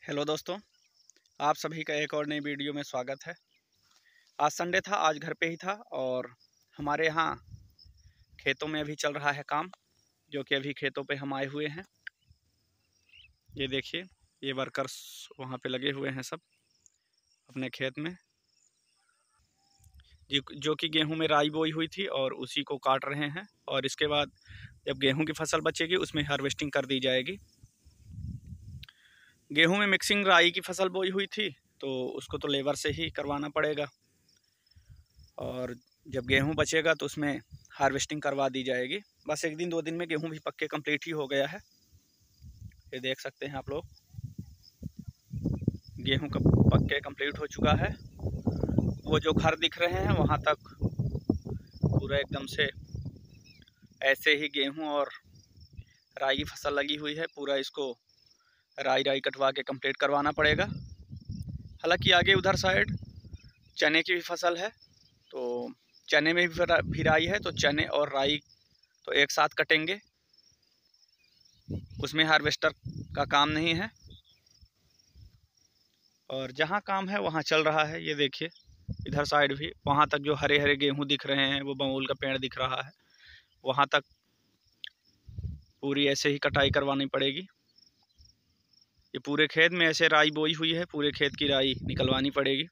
Hello दोस्तों, आप सभी का एक और नई वीडियो में स्वागत है। आज संडे था, आज घर पे ही था और हमारे यहाँ खेतों में अभी चल रहा है काम, जो कि अभी खेतों पे हम आए हुए हैं। ये देखिए, ये वर्कर्स वहाँ पे लगे हुए हैं सब अपने खेत में, जो कि गेहूं में राई बोई हुई थी और उसी को काट रहे हैं। और इसके बाद जब गेहूं की फसल बचेगी उसमें हार्वेस्टिंग कर दी जाएगी। गेहूं में मिक्सिंग राई की फसल बोई हुई थी तो उसको तो लेबर से ही करवाना पड़ेगा, और जब गेहूं बचेगा तो उसमें हार्वेस्टिंग करवा दी जाएगी। बस एक दिन दो दिन में गेहूं भी पक्के कंप्लीट ही हो गया है। ये देख सकते हैं आप लोग, गेहूं का पक्के कंप्लीट हो चुका है। वो जो घर दिख रहे हैं वहां तक पूरा एकदम से ऐसे ही गेहूं और राई की फसल लगी हुई है। पूरा इसको राई कटवा के कंप्लीट करवाना पड़ेगा। हालांकि आगे उधर साइड चने की भी फसल है, तो चने में भी राई है, तो चने और राई तो एक साथ कटेंगे, उसमें हार्वेस्टर का काम नहीं है। और जहाँ काम है वहाँ चल रहा है। ये देखिए, इधर साइड भी वहाँ तक जो हरे हरे गेहूं दिख रहे हैं, वो बमूल का पेड़ दिख रहा है, वहाँ तक पूरी ऐसे ही कटाई करवानी पड़ेगी। ये पूरे खेत में ऐसे राई बोई हुई है, पूरे खेत की राई निकलवानी पड़ेगी।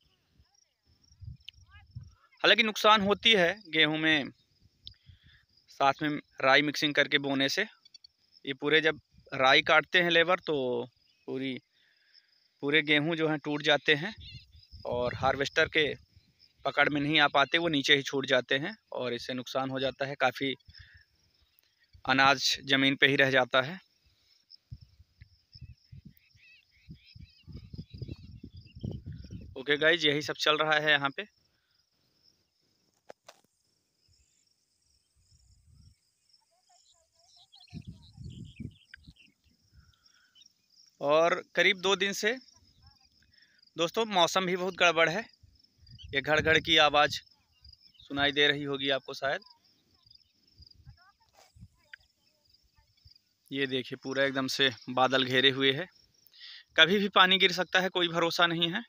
हालांकि नुकसान होती है गेहूं में साथ में राई मिक्सिंग करके बोने से। ये पूरे जब राई काटते हैं लेबर तो पूरे गेहूं जो हैं टूट जाते हैं और हार्वेस्टर के पकड़ में नहीं आ पाते, वो नीचे ही छूट जाते हैं और इससे नुकसान हो जाता है। काफ़ी अनाज ज़मीन पे ही रह जाता है। ओके गाइज, यही सब चल रहा है यहाँ पे। और करीब 2 दिन से दोस्तों मौसम भी बहुत गड़बड़ है। ये घड़ की आवाज़ सुनाई दे रही होगी आपको शायद। ये देखिए, पूरा एकदम से बादल घेरे हुए है, कभी भी पानी गिर सकता है, कोई भरोसा नहीं है।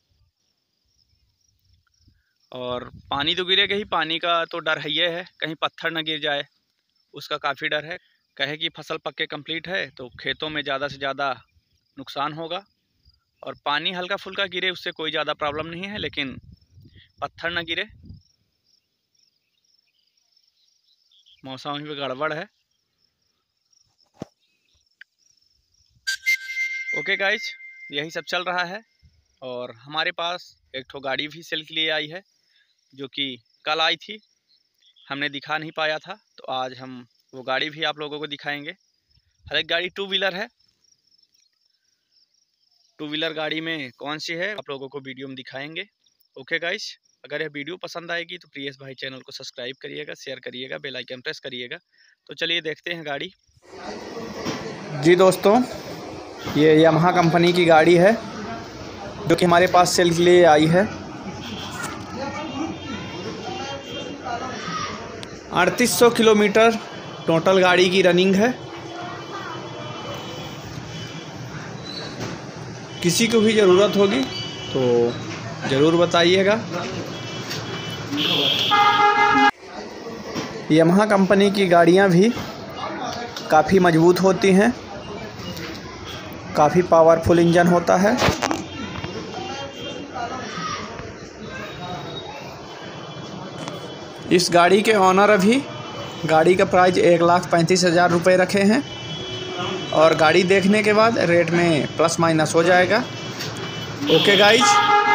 और पानी तो गिरेगा ही, पानी का तो डर है, ये है कहीं पत्थर न गिर जाए, उसका काफ़ी डर है। कहे कि फसल पक्के कंप्लीट है तो खेतों में ज़्यादा से ज़्यादा नुकसान होगा, और पानी हल्का फुल्का गिरे उससे कोई ज़्यादा प्रॉब्लम नहीं है, लेकिन पत्थर न गिरे। मौसम भी गड़बड़ है। ओके गाइज, यही सब चल रहा है। और हमारे पास एक ठो गाड़ी भी सेल के लिए आई है, जो कि कल आई थी, हमने दिखा नहीं पाया था, तो आज हम वो गाड़ी भी आप लोगों को दिखाएंगे। हर एक गाड़ी 2 व्हीलर है। 2 व्हीलर गाड़ी में कौन सी है आप लोगों को वीडियो में दिखाएंगे। ओके गाइज, अगर यह वीडियो पसंद आएगी तो प्लीज़ भाई चैनल को सब्सक्राइब करिएगा, शेयर करिएगा, बेल आइकन प्रेस करिएगा। तो चलिए देखते हैं गाड़ी। जी दोस्तों, ये यामाहा कंपनी की गाड़ी है जो कि हमारे पास सेल के लिए आई है। 3800 किलोमीटर टोटल गाड़ी की रनिंग है। किसी को भी ज़रूरत होगी तो ज़रूर बताइएगा। यामाहा कंपनी की गाड़ियाँ भी काफ़ी मजबूत होती हैं, काफ़ी पावरफुल इंजन होता है। इस गाड़ी के ऑनर अभी गाड़ी का प्राइस 1,35,000 रुपये रखे हैं, और गाड़ी देखने के बाद रेट में प्लस माइनस हो जाएगा। Okay guys.